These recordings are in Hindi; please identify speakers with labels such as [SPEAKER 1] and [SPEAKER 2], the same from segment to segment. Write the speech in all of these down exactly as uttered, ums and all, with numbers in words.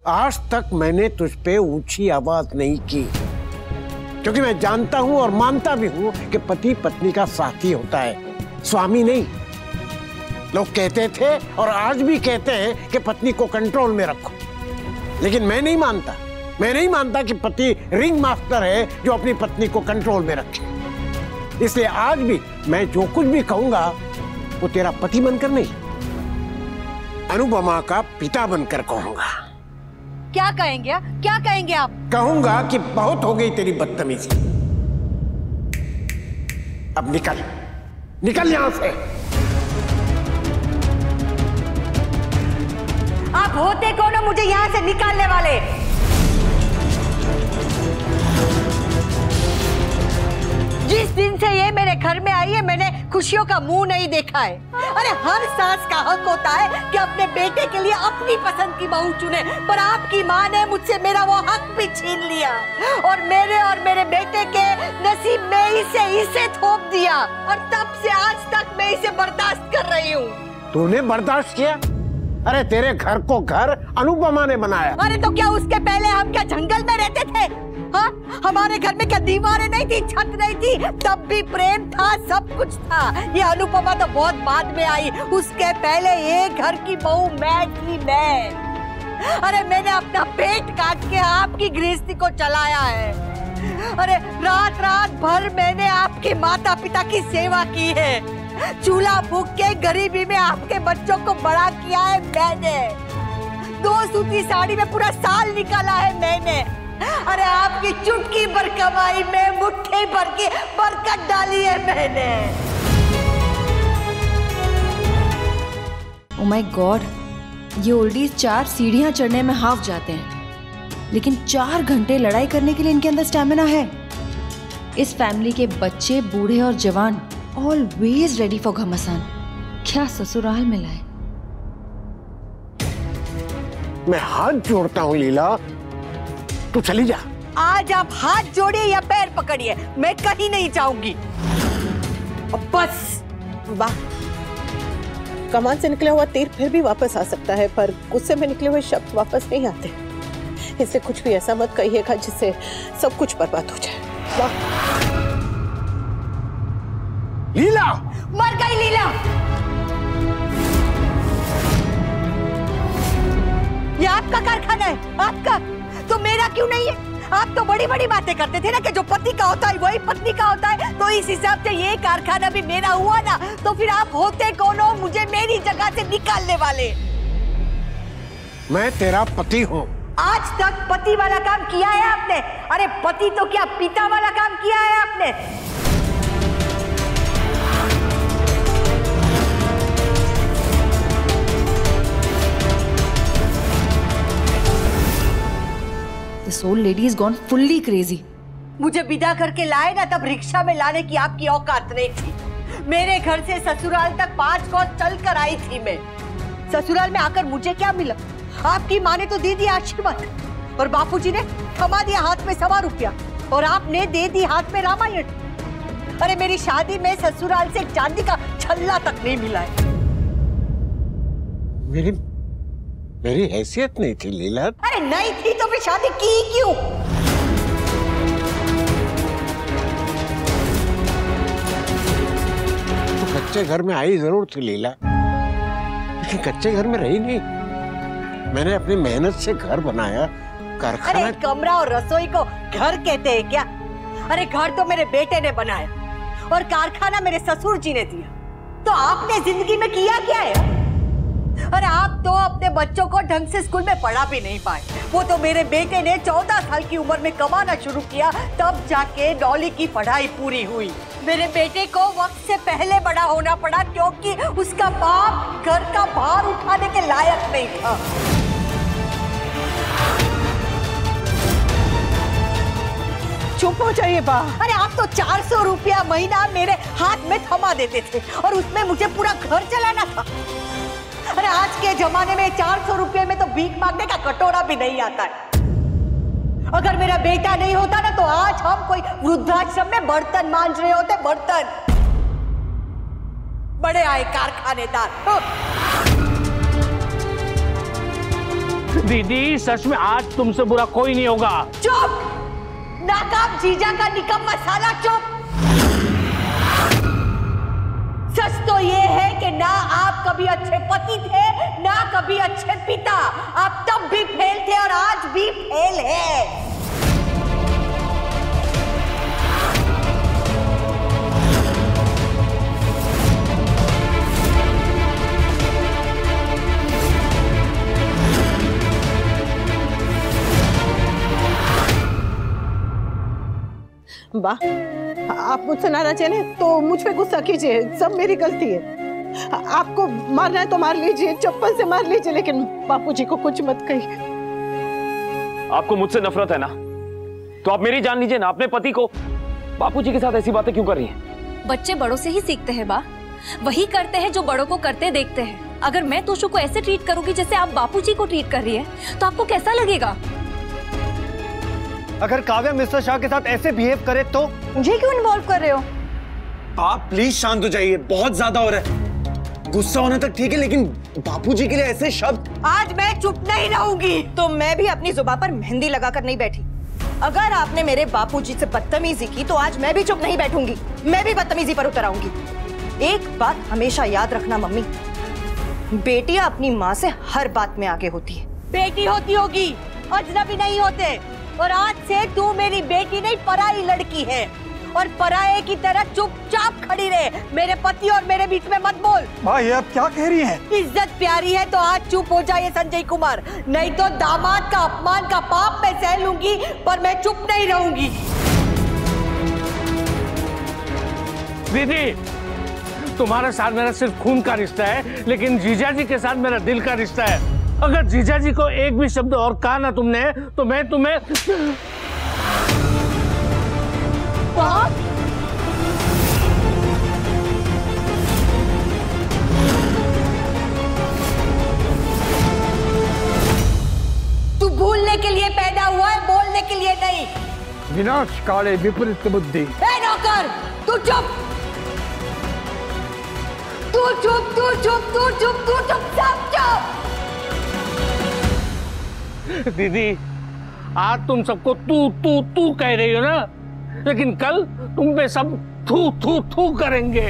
[SPEAKER 1] आज तक मैंने तुझ पे ऊंची आवाज नहीं की, क्योंकि मैं जानता हूं और मानता भी हूं कि पति पत्नी का साथी होता है, स्वामी नहीं। लोग कहते थे और आज भी कहते हैं कि पत्नी को कंट्रोल में रखो, लेकिन मैं नहीं मानता। मैं नहीं मानता कि पति रिंग मास्टर है जो अपनी पत्नी को कंट्रोल में रखे। इसलिए आज भी मैं जो कुछ भी कहूंगा वो तेरा पति बनकर नहीं, अनुपमा का पिता बनकर कहूंगा।
[SPEAKER 2] क्या कहेंगे आप? क्या कहेंगे आप?
[SPEAKER 1] कहूंगा कि बहुत हो गई तेरी बदतमीजी, अब निकल निकल यहां से।
[SPEAKER 2] आप होते कौन हो मुझे यहां से निकालने वाले? जिस दिन से ये मेरे घर में आई है मैंने खुशियों का मुंह नहीं देखा है। अरे हर सास का हक होता है कि अपने बेटे के लिए अपनी पसंद की बहू चुने, पर आपकी माँ ने मुझसे मेरा वो हक भी छीन लिया और मेरे और मेरे बेटे के नसीब में इसे इसे थोप दिया, और तब से आज तक मैं इसे बर्दाश्त कर रही हूँ।
[SPEAKER 1] तूने बर्दाश्त किया? अरे तेरे घर को घर अनुपमा ने बनाया।
[SPEAKER 2] अरे तो क्या उसके पहले हम क्या जंगल में रहते थे? हाँ, हमारे घर में क्या दीवारें नहीं थी, छत नहीं थी? तब भी प्रेम था, सब कुछ था। ये अनुपमा तो बहुत बाद में आई, उसके पहले ये घर की बहू मैं थी, मैं। अरे मैंने अपना पेट काट के आपकी गृहस्थी को चलाया है। अरे रात रात भर मैंने आपके माता पिता की सेवा की है, चूल्हा फूंक के गरीबी में आपके बच्चों को बड़ा किया है मैंने, दो सूती साड़ी में पूरा साल निकाला है मैंने। अरे आपकी चुटकी भर कमाई में मुट्ठी भर की बरकत डाली है मैंने।
[SPEAKER 3] ओह माय गॉड, ये ओल्डीज चार सीढ़ियां चढ़ने में हाफ जाते हैं, लेकिन चार घंटे लड़ाई करने के लिए इनके अंदर स्टैमिना है। इस फैमिली के बच्चे, बूढ़े और जवान ऑलवेज रेडी फॉर घमासान। क्या ससुराल मिला है।
[SPEAKER 1] मैं हाथ जोड़ता हूँ लीला, तू चली जा।
[SPEAKER 2] आज आप हाथ जोड़िए या पैर पकड़िए, मैं कहीं नहीं जाऊंगी। बस।
[SPEAKER 4] वाह, कमान से निकला हुआ तीर फिर भी वापस आ सकता है, पर गुस्से में निकले हुए शब्द वापस नहीं आते। इससे कुछ भी ऐसा मत कहिएगा जिससे सब कुछ बर्बाद हो जाए। वाह।
[SPEAKER 1] लीला,
[SPEAKER 2] मर गई लीला। ये आपका कारखाना है, आपका, तो मेरा क्यों नहीं है? आप तो बड़ी बड़ी बातें करते थे ना कि जो पति का होता है वही पत्नी का होता है, तो इस हिसाब से ये कारखाना भी मेरा हुआ ना। तो फिर आप होते कौन हो मुझे मेरी जगह से निकालने वाले?
[SPEAKER 1] मैं तेरा पति हूँ।
[SPEAKER 2] आज तक पति वाला काम किया है आपने? अरे पति तो क्या पिता वाला काम किया है आपने?
[SPEAKER 3] This old lady has gone fully crazy.
[SPEAKER 2] मुझे विदा करके लाए ना, तब रिक्शा में लाने की आपकी औकात नहीं थी। मेरे घर से ससुराल तक पांच कोस चल कर आई थी मैं। ससुराल में आकर मुझे क्या मिला? आपकी माँ ने तो दे दिया आशीर्वाद, और बापूजी ने थमा दिया हाथ में सवा रुपया, और आपने दे दी हाथ में रामायण। अरे मेरी शादी में ससुराल से चांदी का छल्ला तक नहीं मिला है।
[SPEAKER 1] मेरी मेरी हैसियत नहीं थी लीला।
[SPEAKER 2] अरे नहीं थी तो फिर शादी की क्यों?
[SPEAKER 1] तो कच्चे घर में आई जरूर थी लीला, लेकिन कच्चे घर में रही नहीं। मैंने अपनी मेहनत से घर बनाया, कारखाना।
[SPEAKER 2] अरे कमरा और रसोई को घर कहते हैं क्या? अरे घर तो मेरे बेटे ने बनाया और कारखाना मेरे ससुर जी ने दिया। तो आपने जिंदगी में किया क्या है? अरे आप तो अपने बच्चों को ढंग से स्कूल में पढ़ा भी नहीं पाए। वो तो मेरे बेटे ने चौदह साल की उम्र में कमाना शुरू किया, तब जाके डॉली की पढ़ाई पूरी हुई। मेरे बेटे को वक्त से पहले बड़ा होना पड़ा क्योंकि उसका बाप घर का भार उठाने के लायक नहीं था।
[SPEAKER 4] चुप हो जाइए बा।
[SPEAKER 2] अरे आप तो चार सौ रुपया महीना मेरे हाथ में थमा देते थे और उसमें मुझे पूरा घर चलाना था। अरे आज के जमाने में चार सौ रुपये में तो भीख मांगने का कटोरा भी नहीं आता है। अगर मेरा बेटा नहीं होता ना तो आज हम कोई वृद्धाश्रम में बर्तन मांज रहे होते, बर्तन। बड़े आए कारखानेदार।
[SPEAKER 5] दीदी सच में आज तुमसे बुरा कोई नहीं होगा।
[SPEAKER 2] चुप! नाकाम जीजा का निकम्मा साला, चुप! सच तो ये है कि ना आप कभी अच्छे पति थे, ना कभी अच्छे पिता। आप तब भी फेल थे और आज भी फेल है।
[SPEAKER 4] वाह, आप मुझसे नाराज हैं तो मुझ पे गुस्सा कीजिए, सब मेरी गलती है। आपको मारना है तो मार लीजिए, चप्पल से मार लीजिए, लेकिन बापूजी को कुछ मत कहिए।
[SPEAKER 6] आपको मुझसे नफरत है ना, तो आप मेरी जान लीजिए ना, अपने पति को। बापूजी के साथ ऐसी बातें क्यों कर रही हैं?
[SPEAKER 3] बच्चे बड़ों से ही सीखते हैं बा, वही करते हैं जो बड़ों को करते देखते हैं। अगर मैं तोशु को ऐसे ट्रीट करूंगी जैसे आप बापूजी को ट्रीट कर रही है, तो आपको कैसा लगेगा?
[SPEAKER 7] अगर काव्या मिस्टर शाह के साथ ऐसे बिहेव करे तो?
[SPEAKER 3] मुझे क्यों इन्वॉल्व कर रहे हो?
[SPEAKER 7] आप प्लीज शांत हो जाइए, बहुत ज्यादा हो रहा है। गुस्सा होना तक ठीक है, लेकिन बापूजी के लिए ऐसे शब्द।
[SPEAKER 2] आज मैं चुप नहीं रहूंगी।
[SPEAKER 8] तो मैं भी अपनी जुबान पर मेहंदी लगाकर नहीं बैठी। अगर आपने मेरे बापूजी से बदतमीजी की तो आज मैं भी चुप नहीं बैठूंगी, मैं भी बदतमीजी पर उतर आऊंगी। एक बात हमेशा याद रखना मम्मी, बेटियां अपनी माँ से हर बात में आगे होती है।
[SPEAKER 2] बेटी होती होगी, अजनबी नहीं होते। और आज से तू मेरी बेटी नहीं, पराई लड़की है। और पराये की तरह चुपचाप खड़ी रहे, मेरे पति और मेरे बीच में मत बोल।
[SPEAKER 7] माँ ये आप क्या कह रही हैं?
[SPEAKER 2] इज्जत प्यारी है तो आज चुप हो जाइए संजय कुमार, नहीं तो दामाद का अपमान का पाप मैं सह लूंगी, पर मैं चुप नहीं रहूंगी।
[SPEAKER 5] दीदी तुम्हारे साथ मेरा सिर्फ खून का रिश्ता है, लेकिन जीजा जी के साथ मेरा दिल का रिश्ता है। अगर जीजा जी को एक भी शब्द और कहा ना तुमने, तो मैं तुम्हें
[SPEAKER 2] तू भूलने के लिए पैदा हुआ है, बोलने के लिए नहीं।
[SPEAKER 7] विनाश काले विपरीत बुद्धि।
[SPEAKER 2] ए नौकर, तू चुप, तू चुप, तू चुप, तू चुप, तू चुप, सब चुप।
[SPEAKER 5] दीदी आज तुम सबको तू तू तू कह रही हो ना, लेकिन कल तुम पे सब थू थू थू करेंगे।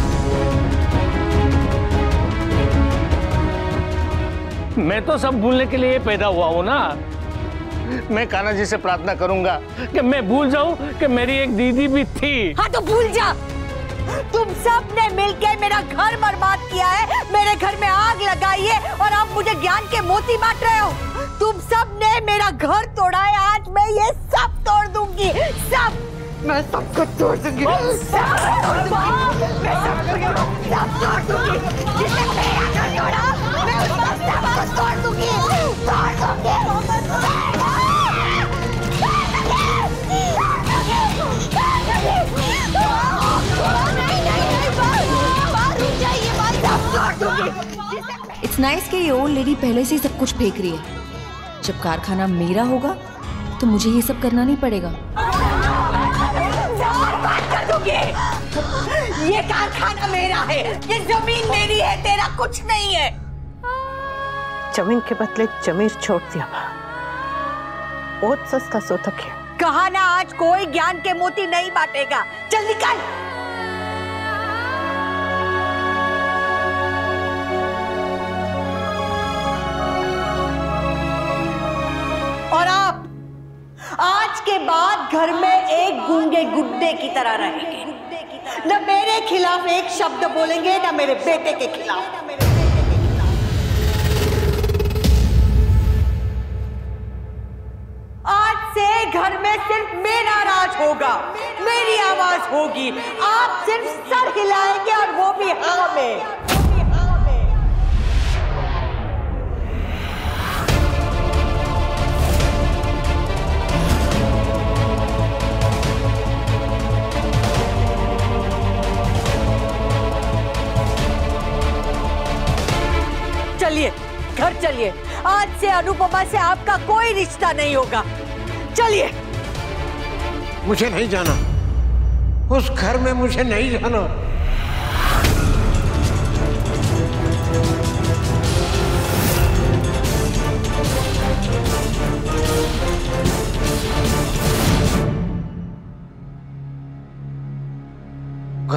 [SPEAKER 5] मैं तो सब भूलने के लिए पैदा हुआ हूं ना। मैं कान्हा जी से प्रार्थना करूंगा कि मैं भूल जाऊं कि मेरी एक दीदी भी थी।
[SPEAKER 2] हाँ तो भूल जा। तुम सब ने मिलकर मेरा घर बर्बाद किया है, मेरे घर में आग लगाई है, और अब मुझे ज्ञान के मोती बांट रहे हो। तुम सब ने मेरा घर तोड़ा है, आज मैं ये सब तोड़ दूंगी, सब। मैं सबको तोड़ दूंगी, सब तोड़ दूंगी, मैं सब तोड़ दूंगी। जिसने मेरा घर तोड़ा, मैं उसको सब तोड़ दूंगी, तोड़ दूंगी।
[SPEAKER 3] इट्स नाइस कि ये ओल्ड लेडी पहले से ही सब कुछ फेंक रही है। जब कारखाना मेरा होगा तो मुझे ये सब करना नहीं पड़ेगा।
[SPEAKER 2] ये कारखाना मेरा है, ये जमीन मेरी है, तेरा कुछ नहीं है।
[SPEAKER 4] जमीन के बदले जमीर छोड़ दिया, बहुत सस्ता सौदा है।
[SPEAKER 2] कहा ना आज कोई ज्ञान के मोती नहीं बांटेगा, चल निकल। और आप आज के बाद घर में एक गूंगे गुड्डे की तरह रहेंगे, न मेरे खिलाफ एक शब्द बोलेंगे, न मेरे बेटे के खिलाफ। आज से घर में सिर्फ मेरा राज होगा, मेरी आवाज होगी। आप सिर्फ सर हिलाएंगे, और वो भी हाँ में। चलिए घर चलिए, आज से अनुपमा से आपका कोई रिश्ता नहीं होगा। चलिए।
[SPEAKER 1] मुझे नहीं जाना, उस घर में मुझे नहीं जाना।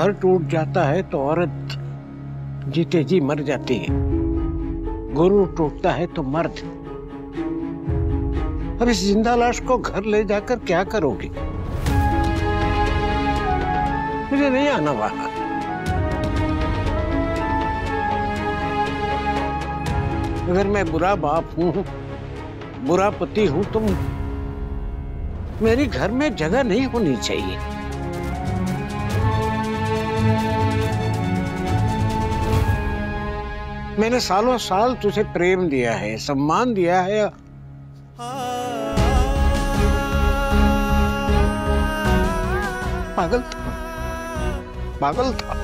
[SPEAKER 1] घर टूट जाता है तो औरत जीते जी मर जाती है, गुरु टूटता है तो मर्द। अब इस जिंदा लाश को घर ले जाकर क्या करोगी? मुझे नहीं आना वहां। अगर मैं बुरा बाप हूं, बुरा पति हूं, तो मेरी घर में जगह नहीं होनी चाहिए। मैंने सालों साल तुझे प्रेम दिया है, सम्मान दिया है। पागल था, पागल था।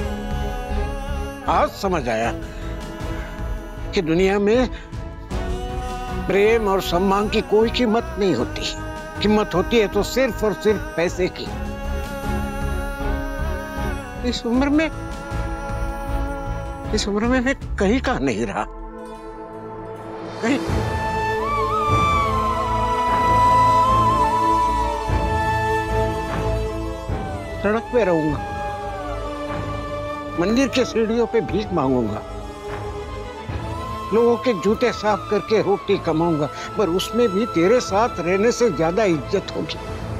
[SPEAKER 1] आज समझ आया कि दुनिया में प्रेम और सम्मान की कोई कीमत नहीं होती। कीमत होती है तो सिर्फ और सिर्फ पैसे की। इस उम्र में इस उम्र में मैं कहीं का नहीं रहा, कहीं। सड़क पे रहूंगा, मंदिर के सीढ़ियों पे भीख मांगूंगा, लोगों के जूते साफ करके रोटी कमाऊंगा, पर उसमें भी तेरे साथ रहने से ज्यादा इज्जत होगी।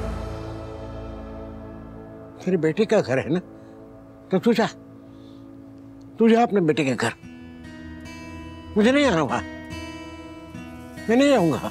[SPEAKER 1] तेरी बेटी का घर है ना, तो तू जा, तू जा अपने बेटे के घर। मुझे नहीं आना वहां, मैं नहीं जाऊंगा,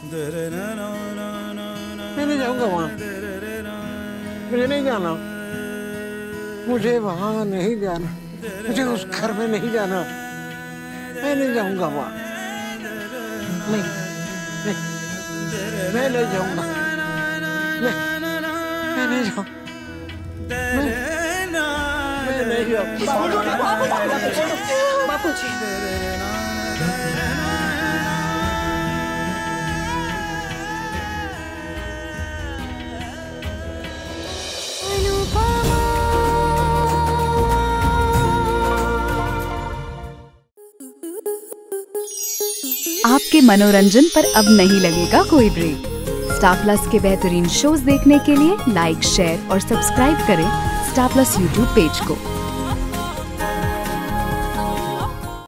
[SPEAKER 1] मैं नहीं जाऊंगा वहां, मुझे नहीं जाना, मुझे वहां नहीं जाना, मुझे उस घर में नहीं जाना, मैं नहीं जाऊंगा वहां, नहीं, नहीं, मैं नहीं जाऊंगा, मैं, मैं नहीं जाऊंगा, मैं, मैं नहीं जाऊंगा।
[SPEAKER 4] बापूजी,
[SPEAKER 9] आपके मनोरंजन पर अब नहीं लगेगा कोई ब्रेक। स्टार प्लस के बेहतरीन शोज देखने के लिए लाइक, शेयर और सब्सक्राइब करें स्टार प्लस यूट्यूब पेज को।